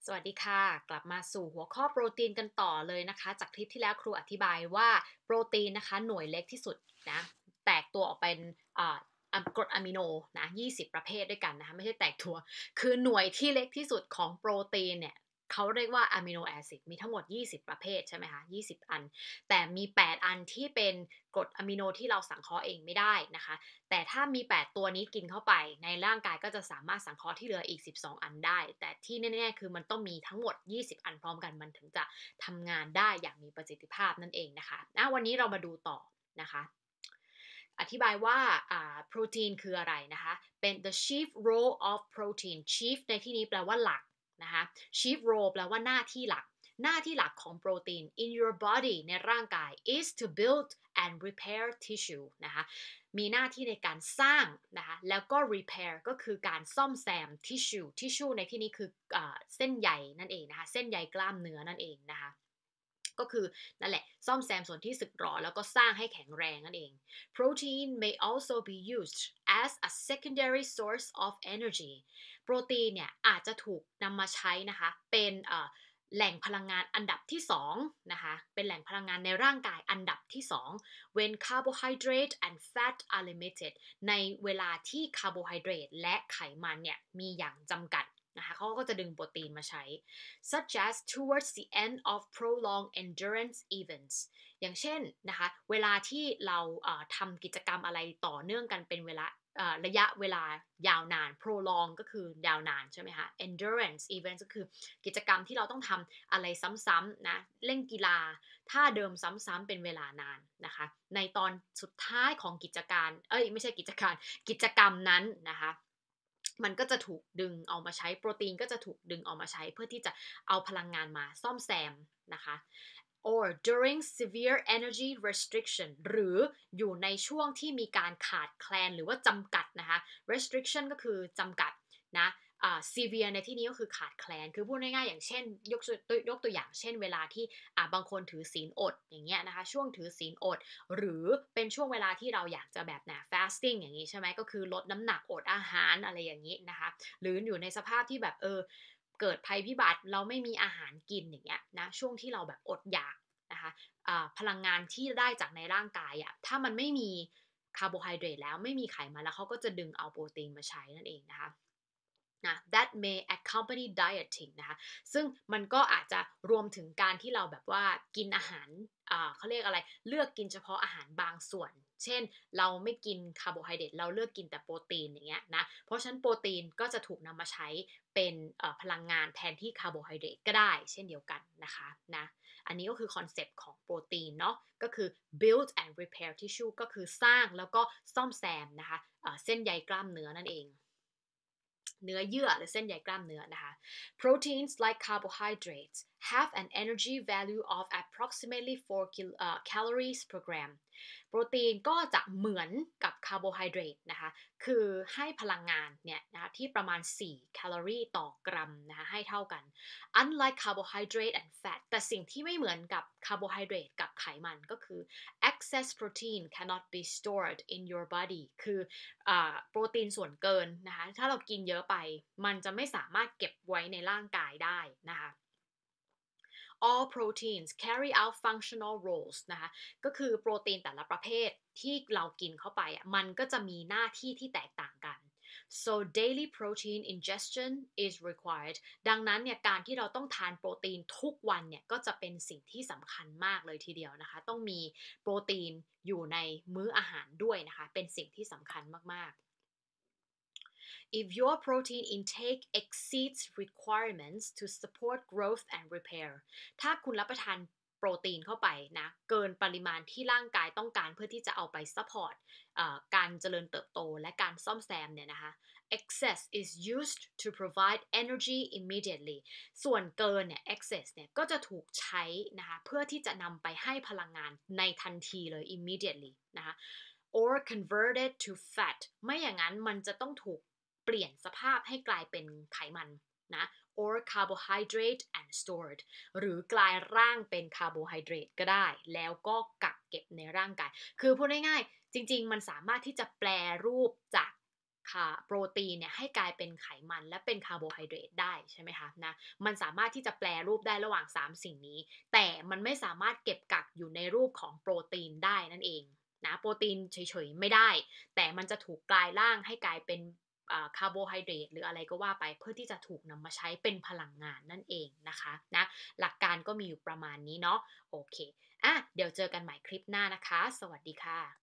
สวัสดีค่ะกลับมาสู่หัวข้อโปรตีนกันต่อเลยนะคะจากคลิปที่แล้วครูอธิบายว่าโปรตีนนะคะหน่วยเล็กที่สุดนะแตกตัวออกเป็นอ่ากรดอะมิโนนะ20ประเภทด้วยกันนะคะไม่ใช่แตกตัวคือหน่วยที่เล็กที่สุดของโปรตีนเนี่ยเขาเรียกว่าอะมิโนแอซิดมีทั้งหมด20ประเภทใช่ไหมคะ20อันแต่มี8อันที่เป็นกรดอะมิโนที่เราสังเคราะห์เองไม่ได้นะคะ แต่ถ้ามี8ตัวนี้กินเข้าไปในร่างกายก็จะสามารถสังเคราะห์ที่เหลืออีก12อันได้แต่ที่แน่ๆคือมันต้องมีทั้งหมด20อันพร้อมกันมันถึงจะทำงานได้อย่างมีประสิทธิภาพนั่นเองนะคะวันนี้เรามาดูต่อนะคะอธิบายว่าโปรตีนคืออะไรนะคะเป็น the chief role of protein chief ในที่นี้แปลว่าหลักนะคะ chief role แปลว่าหน้าที่หลักหน้าที่หลักของโปรตีน in your body ในร่างกาย is to build and repair tissue นะคะมีหน้าที่ในการสร้างนะคะแล้วก็ repair ก็คือการซ่อมแซม tissue ในที่นี้คือเส้นใยนั่นเองนะคะเส้นใยกล้ามเนื้อนั่นเองนะคะก็คือนั่นแหละซ่อมแซมส่วนที่สึกหรอแล้วก็สร้างให้แข็งแรงนั่นเอง Protein may also be used as a secondary source of energy โปรตีนเนี่ยอาจจะถูกนำมาใช้นะคะเป็นแหล่งพลังงานอันดับที่2นะคะเป็นแหล่งพลังงานในร่างกายอันดับที่2 when carbohydrate and fat are limited ในเวลาที่คาร์โบไฮเดรตและไขมันเนี่ยมีอย่างจำกัดนะคะเขาก็จะดึงโปรตีนมาใช้ such as towards the end of prolonged endurance events อย่างเช่นนะคะเวลาที่เราทำกิจกรรมอะไรต่อเนื่องกันเป็นเวลาระยะเวลายาวนาน prolong ก็คือยาวนานใช่ไหมคะ endurance event ก็คือกิจกรรมที่เราต้องทำอะไรซ้ำๆนะเล่นกีฬาท่าเดิมซ้ำๆเป็นเวลานานนะคะในตอนสุดท้ายของกิจการไม่ใช่กิจการกิจกรรมนั้นนะคะมันก็จะถูกดึงเอามาใช้โปรตีนก็จะถูกดึงเอามาใช้เพื่อที่จะเอาพลังงานมาซ่อมแซมนะคะ or during severe energy restriction หรืออยู่ในช่วงที่มีการขาดแคลนหรือว่าจำกัดนะคะ restriction ก็คือจำกัดนะsevere ในที่นี้ก็คือขาดแคลนคือพูดง่ายๆอย่างเช่นยกตัวอย่างเช่นเวลาที่บางคนถือศีลอดอย่างเงี้ยนะคะช่วงถือศีลอดหรือเป็นช่วงเวลาที่เราอยากจะแบบfasting อย่างนี้ใช่ไหมก็คือลดน้ำหนักอดอาหารอะไรอย่างนี้นะคะหรืออยู่ในสภาพที่แบบเกิดภัยพิบัติเราไม่มีอาหารกินอย่างเงี้ยนะช่วงที่เราแบบอดอยากนะคะพลังงานที่ได้จากในร่างกายถ้ามันไม่มีคาร์โบไฮเดรตแล้วไม่มีไขมันแล้วเขาก็จะดึงเอาโปรตีนมาใช้นั่นเองนะคะthat may accompany dieting นะคะซึ่งมันก็อาจจะรวมถึงการที่เราแบบว่ากินอาหารเขาเรียกอะไรเลือกกินเฉพาะอาหารบางส่วนเช่นเราไม่กินคาร์โบไฮเดรตเราเลือกกินแต่โปรตีนอย่างเงี้ยนะเพราะฉะนั้นโปรตีนก็จะถูกนำมาใช้เป็นพลังงานแทนที่คาร์โบไฮเดรตก็ได้เช่นเดียวกันนะคะอันนี้ก็คือคอนเซปต์ของโปรตีนเนาะก็คือ build and repair tissue ก็คือสร้างแล้วก็ซ่อมแซมนะคะเส้นใยกล้ามเนื้อนั่นเองเนื้อเยื่อหรือเส้นใยกล้ามเนื้อนะคะ Proteins like carbohydrates have an energy value of approximately 4 calories per gram โปรตีนก็จะเหมือนกับคาร์โบไฮเดรตนะคะคือให้พลังงานเนี่ยนะคะที่ประมาณ4แคลอรี่ต่อกรัมนะคะให้เท่ากัน unlike carbohydrate and fat แต่สิ่งที่ไม่เหมือนกับคาร์โบไฮเดรตกับไขมันก็คือ excess protein cannot be stored in your body คือโปรตีนส่วนเกินนะคะถ้าเรากินเยอะไปมันจะไม่สามารถเก็บไว้ในร่างกายได้นะคะ all proteins carry out functional roles นะคะก็คือโปรตีนแต่ละประเภทที่เรากินเข้าไปมันก็จะมีหน้าที่ที่แตกต่างกัน so daily protein ingestion is required ดังนั้นเนี่ยการที่เราต้องทานโปรตีนทุกวันเนี่ยก็จะเป็นสิ่งที่สำคัญมากเลยทีเดียวนะคะต้องมีโปรตีนอยู่ในมื้ออาหารด้วยนะคะเป็นสิ่งที่สำคัญมากๆ if your protein intake exceeds requirements to support growth and repair ถ้าคุณรับประทานโปรตีนเข้าไปนะเกินปริมาณที่ร่างกายต้องการเพื่อที่จะเอาไปซัพพอร์ตการเจริญเติบโตและการซ่อมแซมเนี่ยนะคะ excess is used to provide energy immediately ส่วนเกินเนี่ย excess เนี่ยก็จะถูกใช้นะคะเพื่อที่จะนำไปให้พลังงานในทันทีเลย immediately นะคะ or converted to fat ไม่อย่างนั้นมันจะต้องถูกเปลี่ยนสภาพให้กลายเป็นไขมันนะ or carbohydrate and stored หรือกลายร่างเป็นคาร์โบไฮเดรตก็ได้แล้วก็กักเก็บในร่างกายคือพูดง่ายๆจริงๆมันสามารถที่จะแปลรูปจากคโปรตีนเนี่ยให้กลายเป็นไขมันและเป็นคาร์โบไฮเดรตได้ใช่ไหมคะนะมันสามารถที่จะแปรรูปได้ระหว่าง3สิ่งนี้แต่มันไม่สามารถเก็บกักอยู่ในรูปของโปรตีนได้นั่นเองนะโปรตีนเฉยๆไม่ได้แต่มันจะถูกกลายร่างให้กลายเป็นคาร์โบไฮเดรตหรืออะไรก็ว่าไปเพื่อที่จะถูกนำมาใช้เป็นพลังงานนั่นเองนะคะนะหลักการก็มีอยู่ประมาณนี้เนาะโอเคเดี๋ยวเจอกันใหม่คลิปหน้านะคะสวัสดีค่ะ